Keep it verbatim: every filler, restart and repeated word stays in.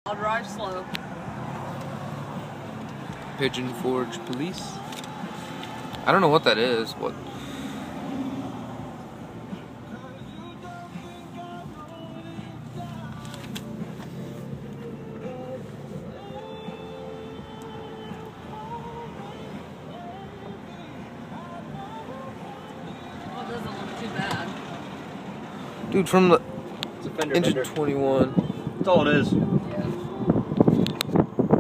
I'll drive slow. Pigeon Forge Police. I don't know what that is. What? Well, it doesn't look too bad. Dude, from the It's a fender engine bender. twenty-one. That's all it is.